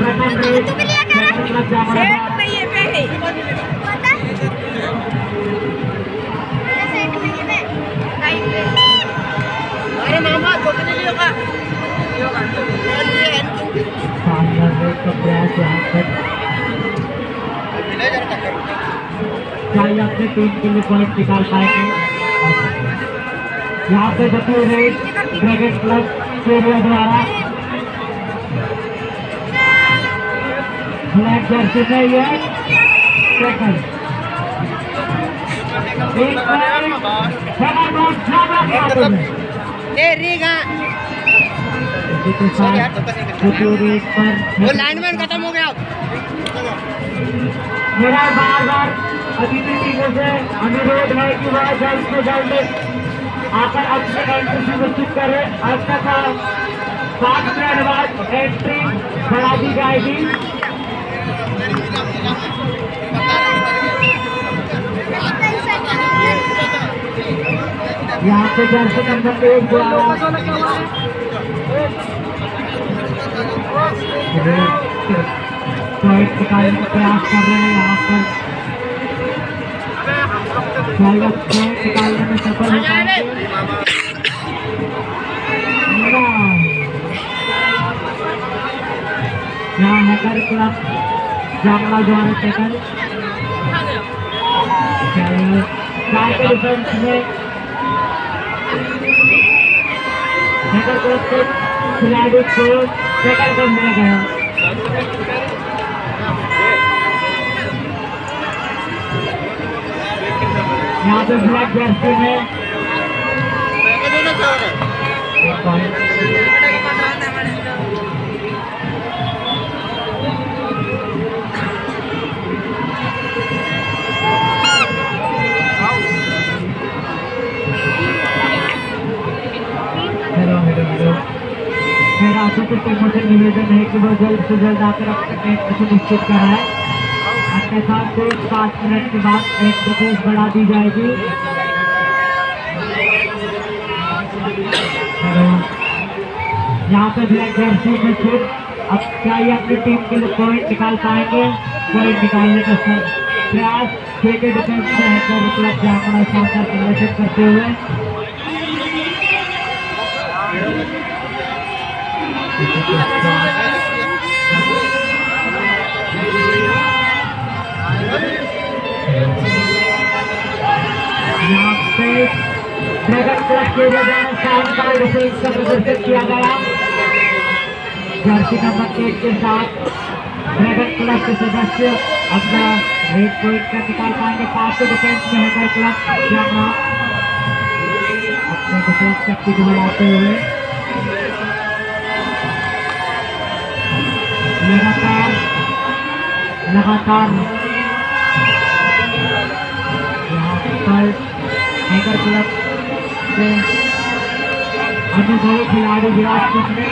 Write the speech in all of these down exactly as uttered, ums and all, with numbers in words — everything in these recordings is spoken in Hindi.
अरे मामा तो के लिए का क्या ये अपने टीम के लिए पॉइंट निकाल पाएंगे? यहाँ पे बची रेड ड्रैगन क्लब केरिया द्वारा ब्लैक जर्सी में ये सेकंड वो लाइनमैन खत्म हो गया। मेरा बार बार अतिथि टीमों से अनुरोध है कि वह जल्द से जल्द आकर अपने एंट्री सुनिश्चित करें। अब तक सात मिनट बाद एंट्री बढ़ा दी जाएगी। यहाँ पे जर्सी नंबर एक द्वारा पॉइंट निकालने का प्रयास कर रहे हैं। यहाँ पर पॉइंट निकालने में सफल हो पाएंगे। यहाँ हैकर क्लब जामला द्वारा सेकंड डिफेंस में हैकर क्लब के खिलाड़ी को सेकंड कर दिया गया। यहाँ पे ब्लैक जर्सी में हेलो हेलो हेलो मेरा आपसे कुछ टीमों से निवेदन है कि वो जल्द से जल्द आकर अपने टीम को निश्चित कराए। अपने साथ को पाँच मिनट के बाद एक डिफेंस बढ़ा दी जाएगी। यहाँ पे ब्लैक जर्सी में फिर अब क्या ये अपनी टीम के लिए पॉइंट निकाल पाएंगे? पॉइंट निकालने का प्रयास छह के डिफेंस में हैकर क्लब जामला शानदार प्रदर्शन करते हुए यहाँ पे ड्रैगन क्लब के द्वारा शानदार डिफेंस का प्रदर्शन किया गया। जर्सी नंबर एक के साथ ड्रैगन क्लब के सदस्य अपना रेड पॉइंट का निकाल पाएंगे। पांच के डिफेंस में हैकर क्लब जामला अपने डिफेंस शक्ति को बढ़ाते हुए लगातार लगातार यहाँ पर हैकर क्लब के अनुभवी खिलाड़ी Virat Kohli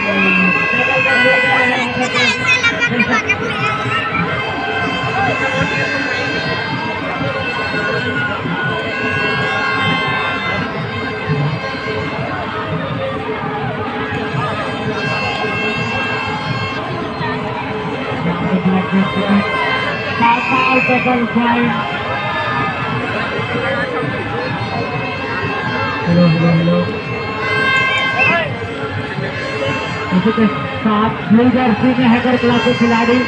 hello hello hello इसी के साथ ब्लू जर्सी में हैकर क्लब के खिलाड़ी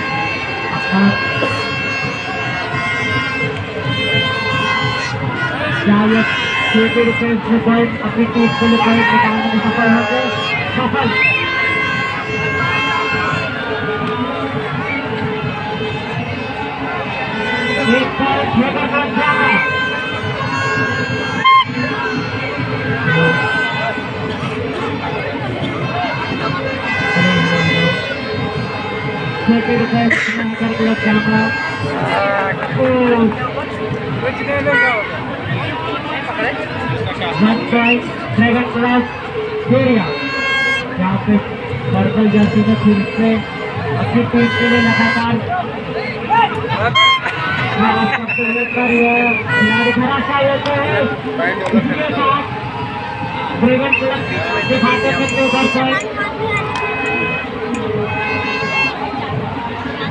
क्या ये छह डिफेंस में पॉइंट अपनी टीम के लिए पॉइंट निकालने में सफल होंगे? सफल एक point hacker club Jamla dragon club Keriya यहाँ पे पर्पल जर्सी में फिर से अपनी टीम के लिए लगातार खिलाड़ी धराशायी होते हैं। इसके साथ ड्रैगन क्लब के खाते में दो दर्शक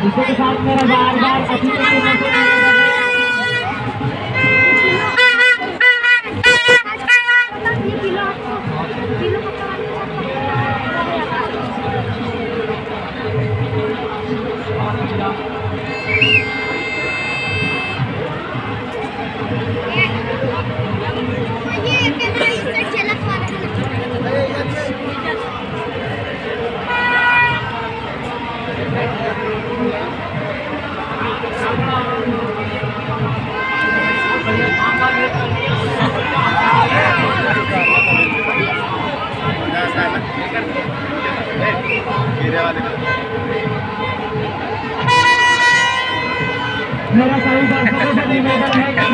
इसी के साथ मेरा बार बार अभी मेरा सभी दर्शकों से निवेदन है कि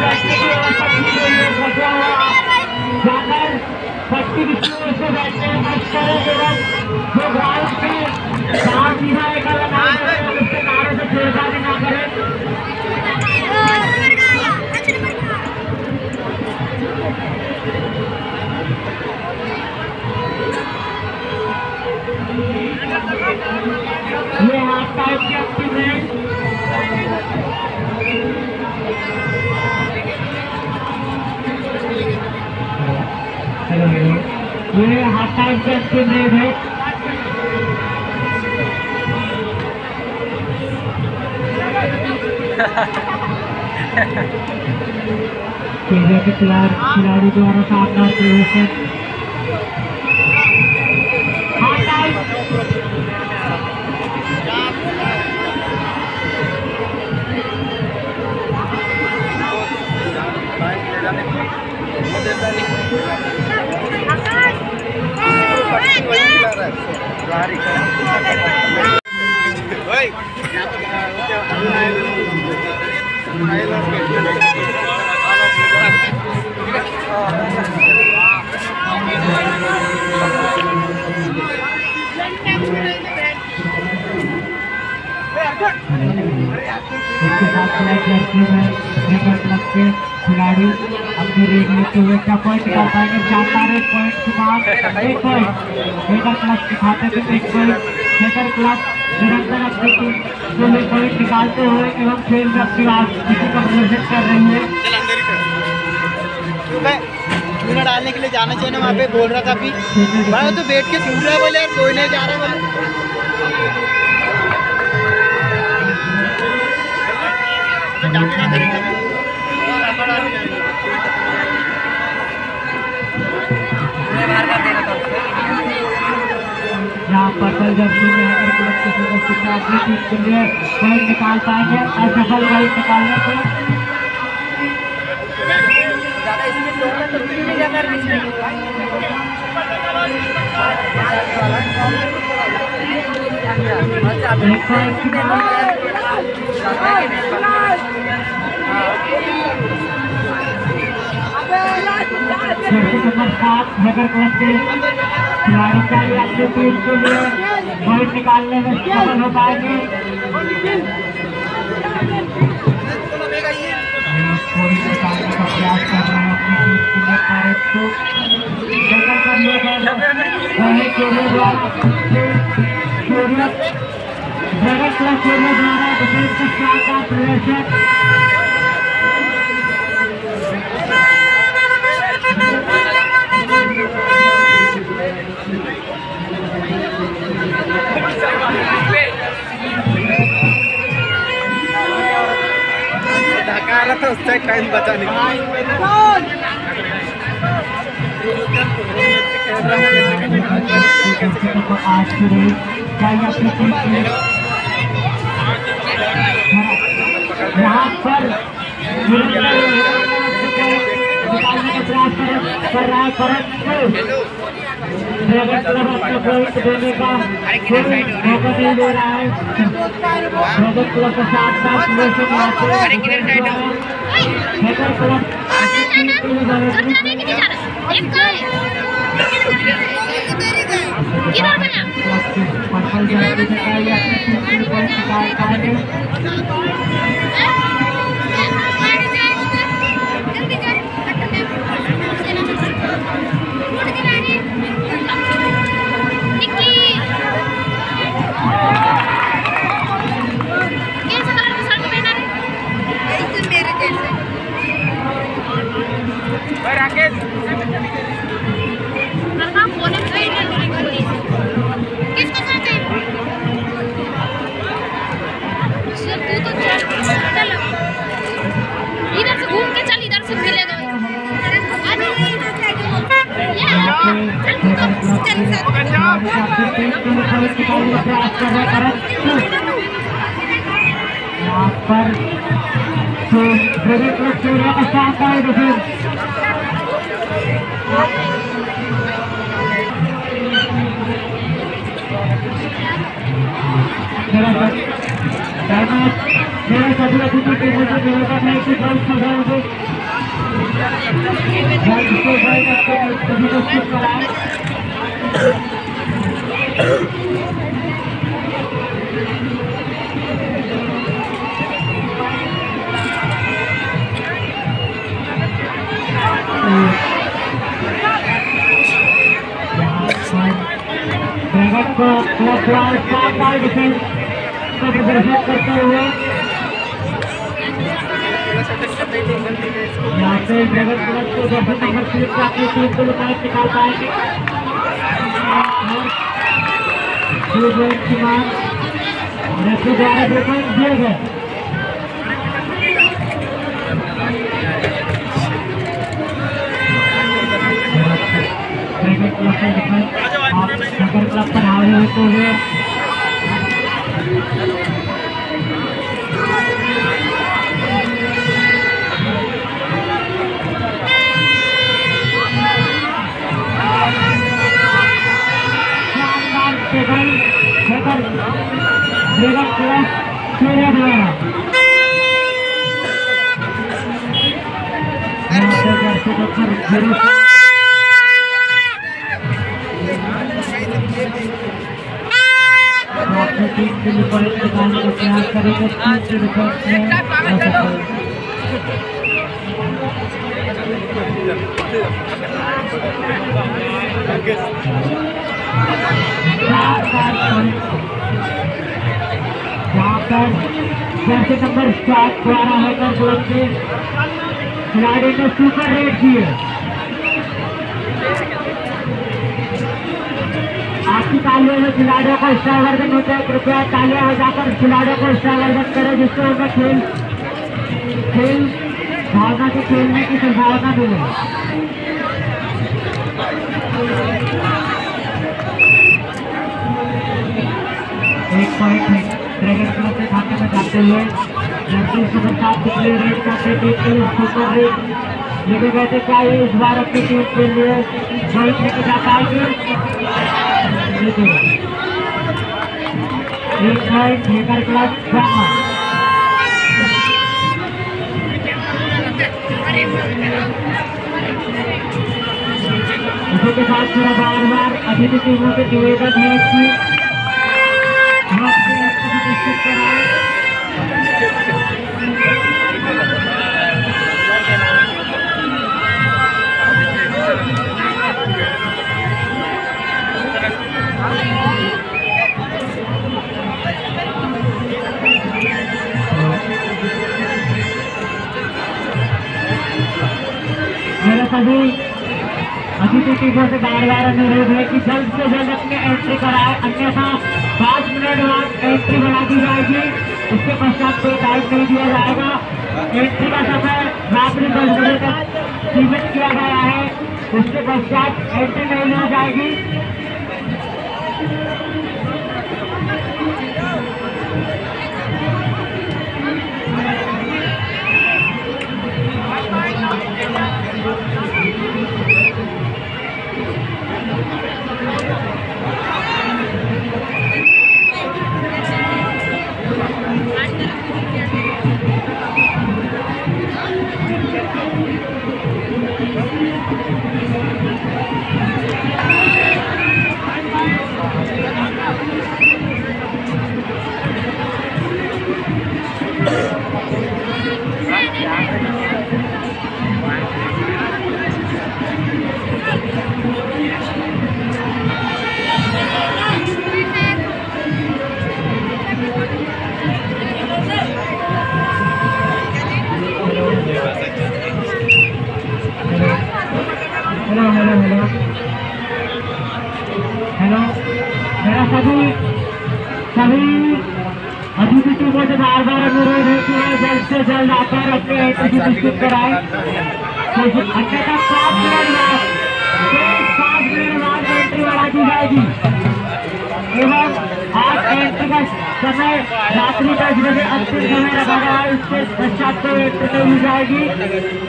जाकर पट्टी बिछाने से बैठने मत करें एवं जो ग्राउंड में साफ सीधा एक अलग उसके नारे से छेड़छाड़ी ना करें। ये हाफ टाइम की अंतिम है। ये हाफ टाइम की अंतिम रेड है। केरिया के खिलाड़ी द्वारा शानदार प्रदर्शन। हाफ टाइम इसके साथ खिलाड़ी अपनी रेड लेते हुए क्या पॉइंट निकाल पाएंगे। शानदार एक पॉइंट के बाद एक पॉइंट लेकर क्लब के खाते में एक पॉइंट लेकर क्लब निरंतर अपनी टीम को भी पॉइंट निकालते हुए एवं खेल में अपनी स्थिति का प्रदर्शन कर रही है। चूना डालने के लिए जाना चाहिए ना, वहाँ पे बोल रहा था अभी भाई तो बैठ के सुन रहा है बोले कोई नहीं जा रहा बोले। यहाँ पर्पल जर्सी में अगर क्लब के सदस्य अपनी टीम के लिए पॉइंट निकाल पाएंगे असफल पॉइंट निकालने से नंबर सात नगर क्लब के खिलाड़ी चाहिए अपनी टीम के लिए पॉइंट निकालने में सफल हो पाएंगे। पॉइंट निकालने का प्रयास कर रहे हैं अपनी टीम के लिए भारत को जगह कर लिए गए नगर क्लब केरिया द्वारा विशेष का प्रदर्शन। ढका था उससे टाइम बचा नहीं। आज की रेस चाहिए अपनी टीम की यहाँ पर निकालने का प्रयास कर रहा है परंतु पॉइंट देने का कोई मौका नहीं दे रहा है। क्लब के साथ साथ खिलाड़ी का फिर तीन तीन पॉइंट निकालने का प्रयास कर रहे करण यहाँ पर ब्रेगन क्लब के लिए शानदार डिफेंस मेरे सभी अतिथि टीमों से निवेदन है कि जल्द से जल्द जल्द से जल्द अपने सभी को स्किप कराएं। ड्रैगन को क्लब द्वारा शानदार डिफेंस का प्रदर्शन करते हुए यहाँ पे ड्रैगन क्लब को जैसे नंबर तीन से अपनी टीम को निकाल निकाल पाएंगे रेफरी द्वारा दो पॉइंट दिए गए। ड्रैगन क्लब का डिफेंस और ड्रैगन क्लब पर हावी होते हुए ड्रैगन क्लब सूर्य द्वारा अपनी टीम के लिए पॉइंट निकालने का प्रयास करेंगे। यहाँ पर जैसे नंबर सात द्वारा हैकर क्लब के खिलाड़ी ने सुपर रेड किए। आपकी तालियों में खिलाड़ियों को स्टावर्धन होता है, कृपया तालियां हो जाकर खिलाड़ियों को स्टावर्धन करें जिससे उन्हें खेल खेल भावना से खेलने की संभावना मिले। एक पॉइंट है ड्रैगन क्लब के खाते में जाते हुए जर्सी सुपर सात पिछले रेड का सुपर रेड लेके गए थे। क्या ये इस बार अपनी टीम के लिए पॉइंट लेके जा पाएंगे? एक पॉइंट हैकर क्लब जामा। इसी के साथ थोड़ा बार बार अतिथि टीमों के निवेदन है कि निश्चित कराएं। मेरा सभी अतिथि टीमों से बार बार अनुरोध है कि जल्द से जल्द अपने एंट्री कराएं, अन्यथा पाँच मिनट बाद एंट्री बढ़ा दी जाएगी। उसके पश्चात कोई टाइम नहीं दिया जाएगा। एंट्री का समय रात्रि दस बजे तक सीमित किया गया है, उसके पश्चात एंट्री नहीं ली जाएगी। हेलो हेलो हेलो हेलो मेरा सभी सभी अतिथि टीमों से बार बार अनुरोध है कि जल्द से जल्द आकर अपने एंट्री निश्चित कराएं। अन्यथा पाँच मिनट बाद पाँच मिनट बाद एंट्री बढ़ा दी जाएगी। एवं आज एंट्री का समय रात्रि दस बजे अंतिम समय रखा गया है। इसके पश्चात को एंट्री नहीं दी जाएगी।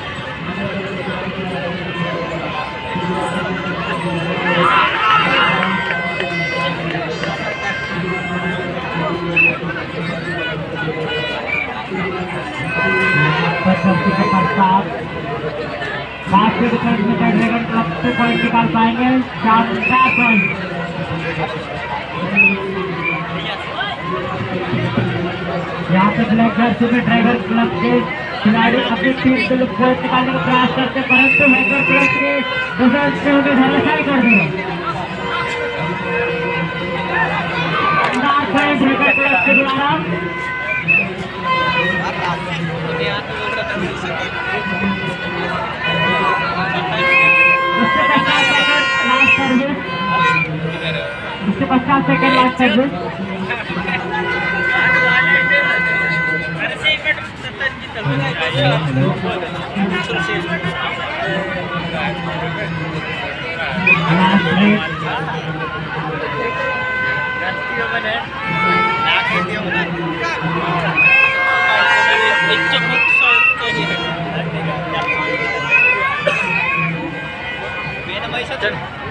बास्केट पॉइंट में ड्रैगन क्लब से पॉइंट निकाल पाएंगे। शानदार पॉइंट। यहाँ पे ब्लैक जर्सी में ड्रैगन क्लब के खिलाड़ी अपनी टीम के लिए पॉइंट निकालने का प्रयास करते, परंतु हैकर क्लब के डिफेंस से उन्हें धराशायी कर दिया। शानदार पॉइंट हैकर क्लब के द्वारा। उसके पचास सेकंड लास्ट सर्विस। Chal